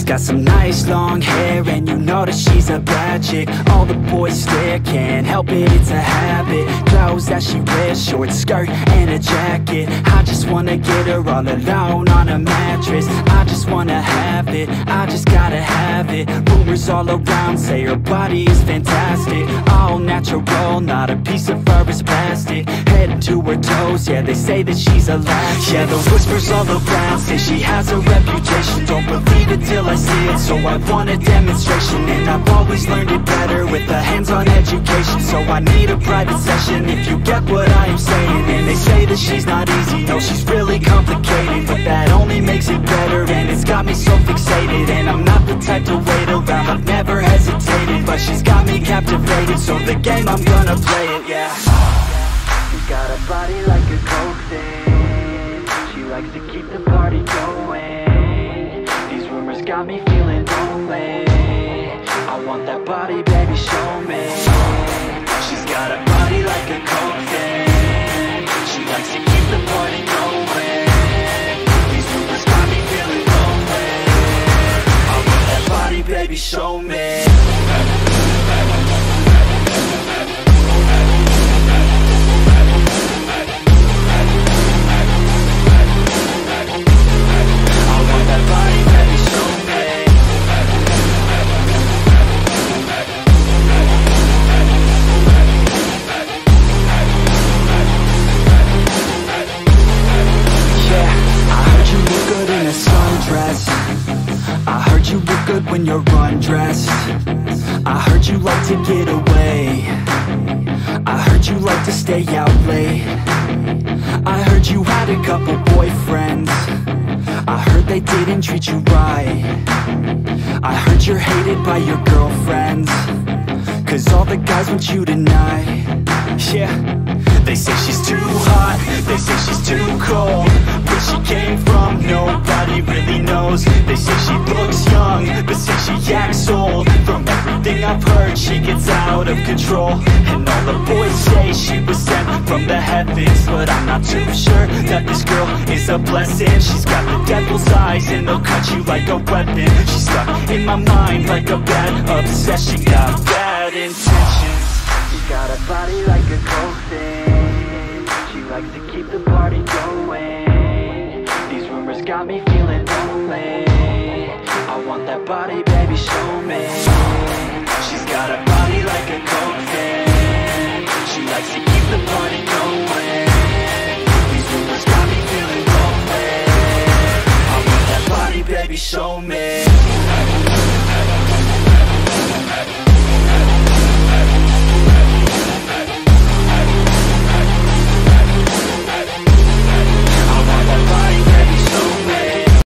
got some nice long hair, and you know that she's a bad chick. All the boys stare, can't help it, it's a habit. Clothes that she wears, short skirt and a jacket. I just wanna get her all alone on a mattress. I just wanna have it, I just gotta have it. Rumors all around say her body is fantastic. All natural, not a piece of fur is plastic. Head to her toes, yeah, they say that she's a latch. Yeah, the whispers all around say she has a reputation. Don't believe it till I see it, so I want a demonstration. And I've always learned it better with a hands-on education. So I need a private session, if you get what I am saying. And they say that she's not easy, no, she's really complicated. But that only makes it better, and it's got me so fixated. And I'm not the type to wait around, I've never hesitated. But she's got me captivated, so the game, I'm gonna play it, yeah. She's got a body like a coke thing. She likes to keep the party going. These rumors got me feeling lonely. I want that body, baby, show me. She's got a body like a coke thing. She likes to keep the party going. These rumors got me feeling lonely. I want that body, baby, show me. I heard you look good when you're undressed. I heard you like to get away. I heard you like to stay out late. I heard you had a couple boyfriends. I heard they didn't treat you right. I heard you're hated by your girlfriends, 'cause all the guys want you tonight. Yeah, they say she's too hot, they say she's too cold. Where she came from, nobody really knows. They say she looks young, but say she acts old. From everything I've heard, she gets out of control. And all the boys say she was sent from the heavens, but I'm not too sure that this girl is a blessing. She's got the devil's eyes and they'll cut you like a weapon. She's stuck in my mind like a bad obsession. Got bad intentions. She's got a body like a coke thing. She likes to keep the party going. These rumors got me feeling lonely. I want that body, baby, show me. She's got a body like a coke thing. She likes to keep the party going. These rumors got me feeling lonely. I want that body, baby, show me.